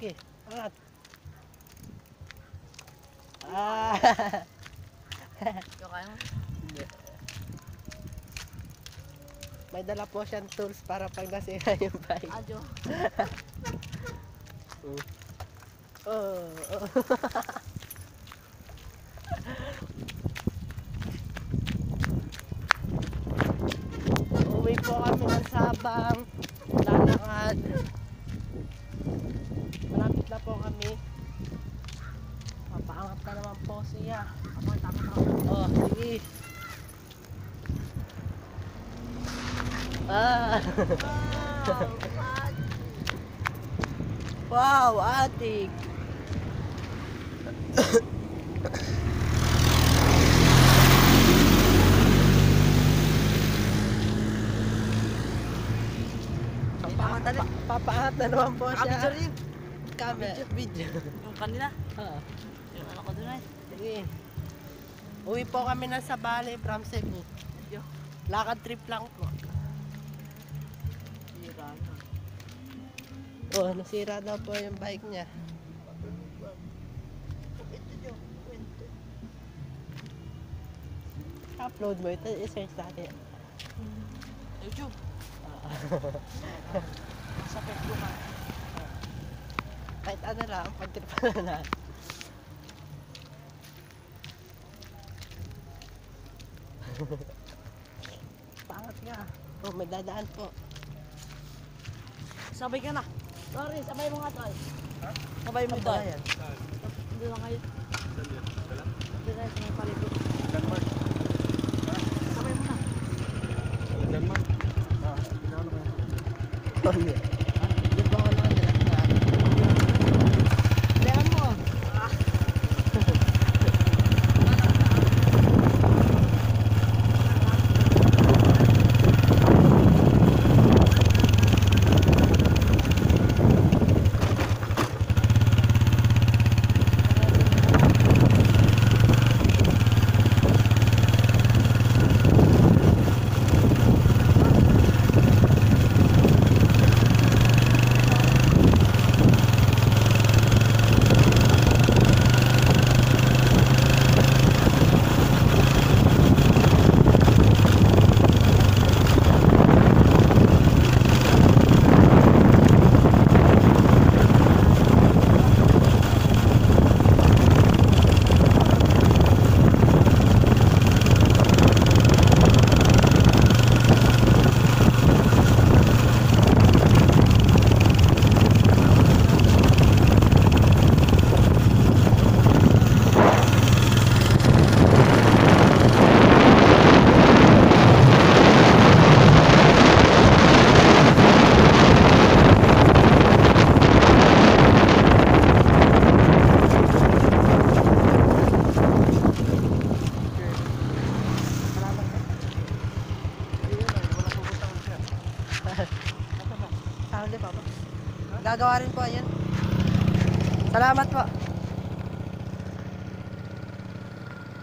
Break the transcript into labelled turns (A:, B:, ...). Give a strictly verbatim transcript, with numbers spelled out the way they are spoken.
A: sige. Angat. Ah.
B: Ikaw kaya mo?
A: Hindi. May dala po siyang tools para pag nasira yung bike.
B: Adyo.
A: Oh, oh. Uwi po kami ng Sabang. Lalakad. Malapit na po kami. Papaangat na naman po siya.
B: Ako, tama na.
A: Oh, sige. Ah. Wow, atik. Papaangat na, papaangat na naman po siya.
B: Nakapicture rin.
A: Camera, video.
B: Yung kanina.
A: Ah,
B: Yung ano ko dun ay.
A: sige. Uwi po kami na sa Bali from Cebu.
B: Adyo.
A: Lakad trip lang po.
B: Hira na.
A: Oh, nasira daw po yung bike niya. Upload mo ito, i-search natin.
B: YouTube.
A: Ah.
B: Sa Facebook ah.
A: Kahit ano lang, pagtripan na. Pangat nga. Oh, may dadaan po.
B: Sabay ka na. Sorry, sabay mo nga tayo.
A: Ha?
B: Sabay mo tayo.
A: Ayan.
B: Hindi lang kayo. Hindi tayo sa mga palibot.
C: Denmark.
B: Sabay mo na.
C: Denmark. Ah, pinano ko.
A: Oh, hindi. Di ba ako nakadala na? Dahan mo. Gagawa rin po, ayan. Salamat po.